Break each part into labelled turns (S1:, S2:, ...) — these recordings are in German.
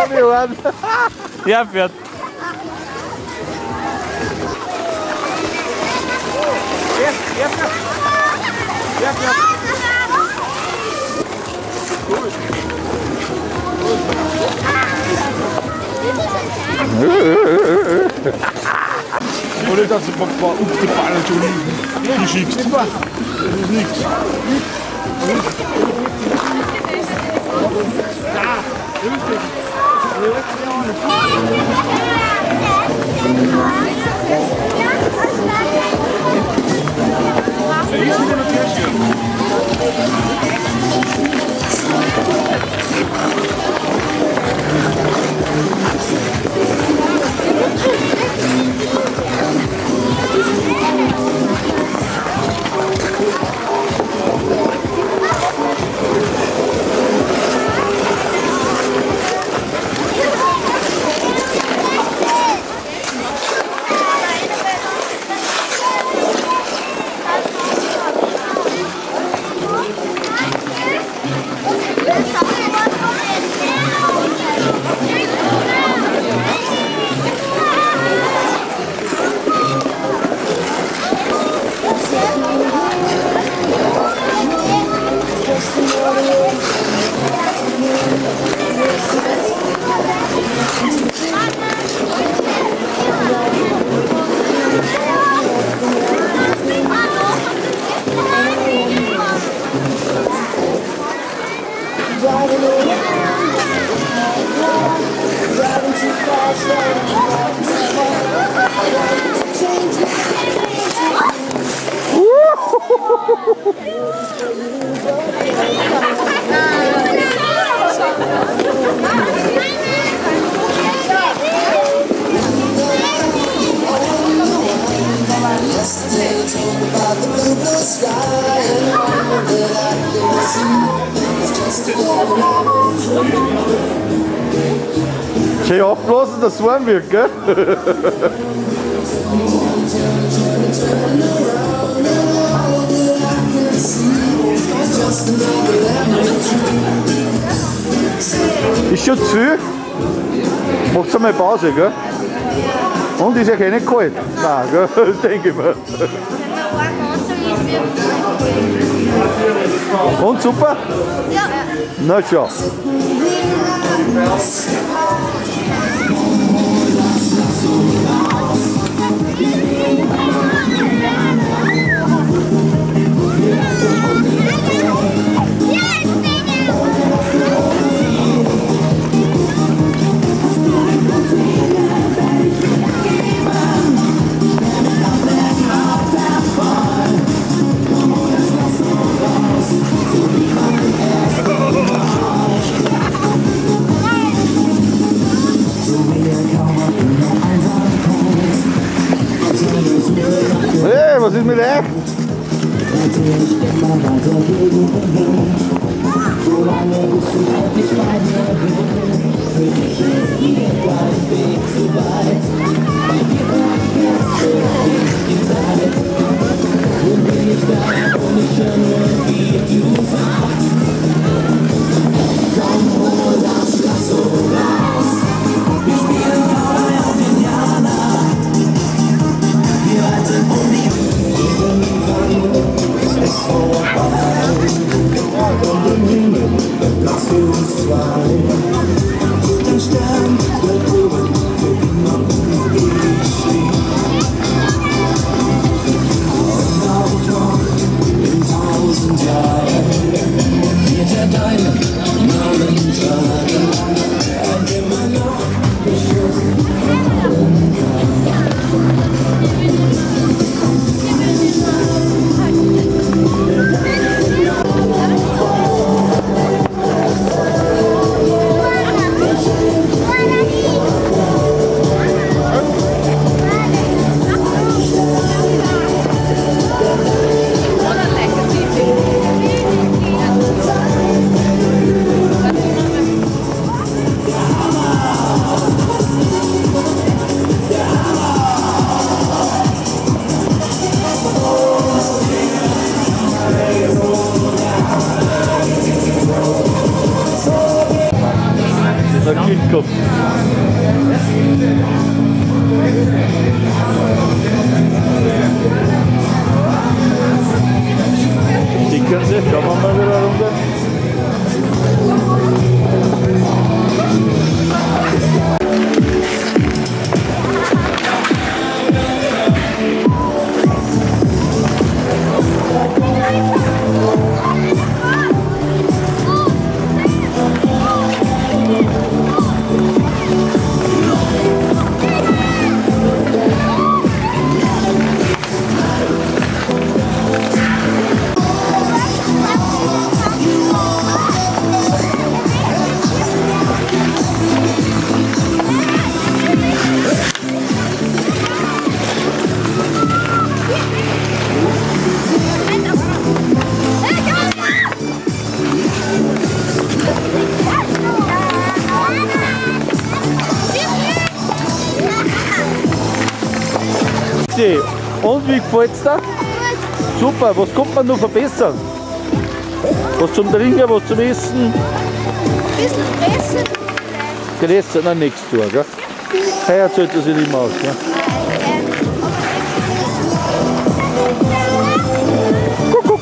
S1: arme Ohren.
S2: Ja, fährt.
S1: Oder dass du ein paar auf die Ballen schon geschickst. Das ist nichts. Schön abgeblasen, dass es warm wird, gell? Ist schon zu viel? Macht's einmal Pause, gell? Und ist ja eh nicht kalt? Nein, gell? Das denke ich mir. Und super?
S3: Ja.
S1: Na schau. Hey, was ist mit euch? gehabt. Schicken Sie, schauen wir mal wieder runter. Und wie gefällt es dir? Super, was kommt man noch verbessern? Was zum Trinken, was zum Essen?
S2: Ein bisschen besser.
S1: Gelässt noch nichts tun, gell? Heuer zahlt das sich nicht mehr aus, gell? Kuckuck.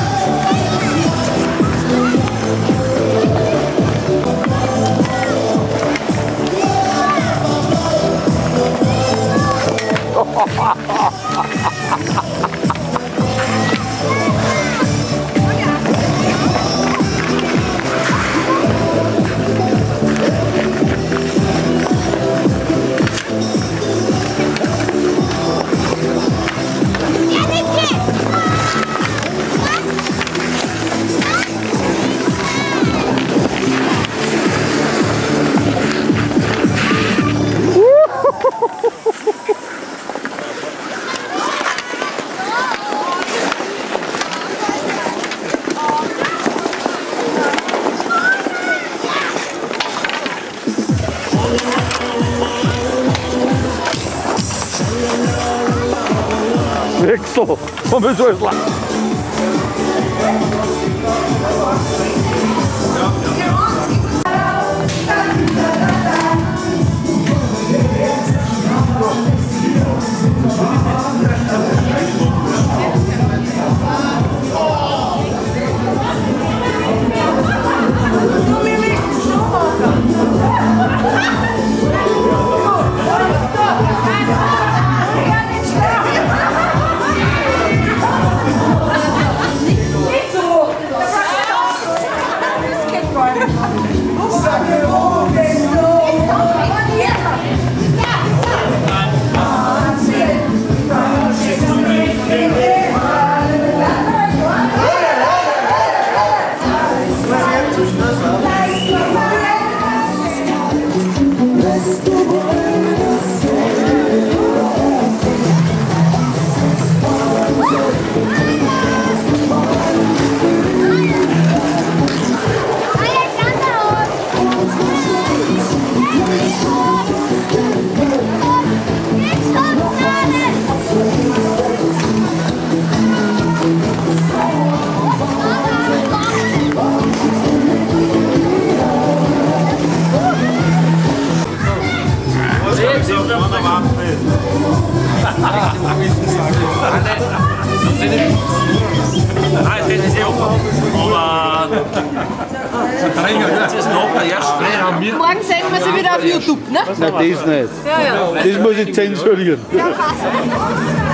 S1: Wechsel, komm mit so ins Land.
S2: Morgen sehen wir sie wieder auf YouTube, ne?
S1: Nein, das nicht.
S2: Ja, ja.
S1: Das muss ich zensurieren.
S2: Ja, passt.